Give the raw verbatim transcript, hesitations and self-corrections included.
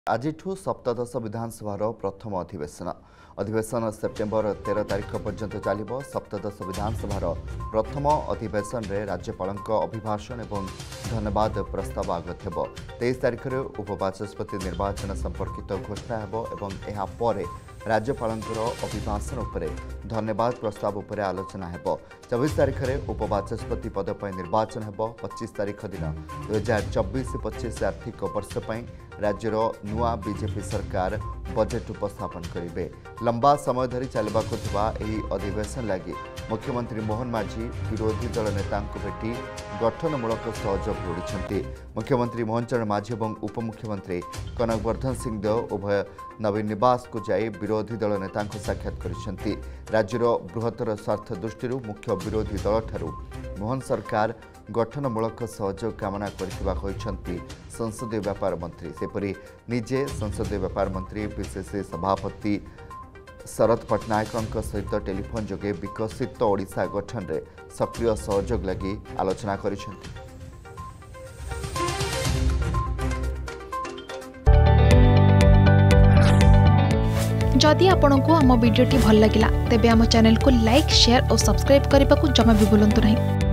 आजिठु सप्तदश विधानसभा प्रथम अधिवेशन अधिवेशन सेप्टेम्बर तेरह तारिख पर्यंत चलिब। सप्तदश विधानसभा प्रथम अधिवेशन रे राज्यपाल अभिभाषण और धन्यवाद प्रस्ताव आगत हो। तेईस तारिख में उपबाचस्पति निर्वाचन संपर्कित घोषणा हो। राज्यपाल अभिभाषण उपर धन्यवाद प्रस्ताव उपर आलोचना हो। चौबीस तारिख में उपबाचस्पति पद पर निर्वाचन हो। पच्चीस तारिख दिन दुई हजार चौबीस पच्चीस आर्थिक वर्ष पर राज्यर नुआ बीजेपी सरकार बजेट उपस्थापन करेंगे। लंबा समय धरी चलबाक अधिवेशन लगी मुख्यमंत्री मोहन माझी विरोधी दल नेता भेटी गठनमूलक सहयोग लोड़ी। मुख्यमंत्री मोहन चरण माझी और उपमुख्यमंत्री कनकवर्धन सिंह देव उभय नवीन निवास को जाई विरोधी दल नेता साक्षात करिसेंती। राज्यर बृहत्तर स्वार्थ दृष्टि मुख्य विरोधी दल ठारू मोहन सरकार गठनमूलक सहयोग कामना करथिबा कहिसेंती संसदीय व्यापार मंत्री। सेपरि निजे संसदीय व्यापार मंत्री पीसीसी सभापति शरद पट्टनायक सहित टेलीफोन जोगे विकसित ओडिशा गठन में सक्रिय सहयोग लगी आलोचना करिसेंती। जदि आपंक आम भिडी भल लगा तेब आम चैनल को लाइक शेयर और सब्सक्राइब करने को जमा भी भूलु नहीं।